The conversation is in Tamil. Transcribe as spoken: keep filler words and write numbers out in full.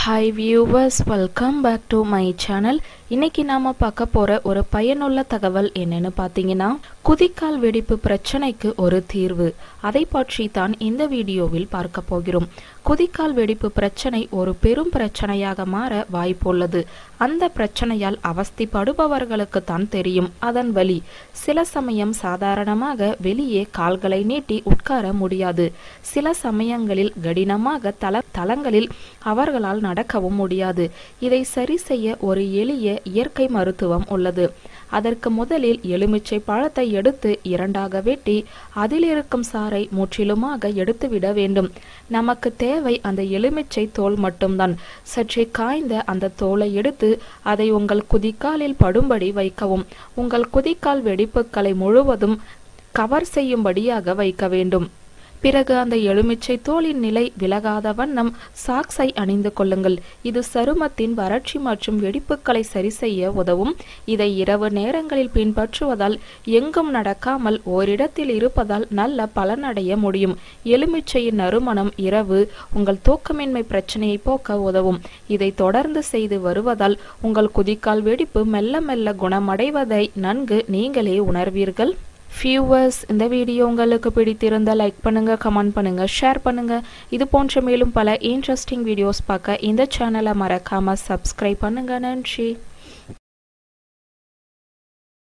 Hi viewers, welcome back to my channel. இன்னைக்கு நாம பார்க்க போற ஒரு பயனுள்ள தகவல் என்னன்னு பாத்தீங்கன்னா, குதிக்கால் வெடிப்பு பிரச்சனைக்கு ஒரு தீர்வு. அதை பற்றி தான் இந்த வீடியோவில் பார்க்க போகிறோம். குதிக்கால் வெடிப்பு பிரச்சனை ஒரு பெரும் பிரச்சனையாக மாற வாய்ப்புள்ளது. அந்த பிரச்சனையால் அவஸ்தைப்படுபவர்களுக்கு தான் தெரியும் அதன் வலி. சில சமயம் சாதாரணமாக வெளியே கால்களை நீட்டி உட்கார முடியாது. சில சமயங்களில் கடினமாக தள தளங்களில் அவர்களால் நடக்கவும் முடியாது. இதை சரி செய்ய ஒரு எளிய இயற்கை மருத்துவம் உள்ளது. அதற்கு முதலில் எலுமிச்சை பழத்தை எடுத்து இரண்டாக வெட்டி அதில் இருக்கும் சாறை முற்றிலுமாக எடுத்துவிட வேண்டும். நமக்கு தேவை அந்த எலுமிச்சை தோல் மட்டும்தான். சற்றே காய்ந்த அந்த தோலை எடுத்து அதை உங்கள் குதிக்காலில் படும்படி வைக்கவும். உங்கள் குதிக்கால் வெடிப்புகளை முழுவதும் கவர் செய்யும்படியாக வைக்க வேண்டும். பிறகு அந்த எலுமிச்சை தோலின் நிலை விலகாத வண்ணம் சாக்ஸை அணிந்து கொள்ளுங்கள். இது சருமத்தின் வறட்சி மற்றும் வெடிப்புகளை சரி செய்ய உதவும். இதை இரவு நேரங்களில் பின்பற்றுவதால் எங்கும் நடக்காமல் ஓரிடத்தில் இருப்பதால் நல்ல பலனடைய முடியும். எலுமிச்சையின் நறுமணம் இரவு உங்கள் தூக்கமின்மை பிரச்சனையை போக்க உதவும். இதை தொடர்ந்து செய்து வருவதால் உங்கள் குதிக்கால் வெடிப்பு மெல்ல மெல்ல குணமடைவதை நன்கு நீங்களே உணர்வீர்கள். வியூவர்ஸ், இந்த வீடியோ உங்களுக்கு பிடித்திருந்தால் லைக் பண்ணுங்க, கமெண்ட் பண்ணுங்க, ஷேர் பண்ணுங்க. இது போன்ற மேலும் பல இன்ட்ரெஸ்டிங் வீடியோஸ் பார்க்க இந்த சேனலை மறக்காம சப்ஸ்கிரைப் பண்ணுங்க. நன்றி.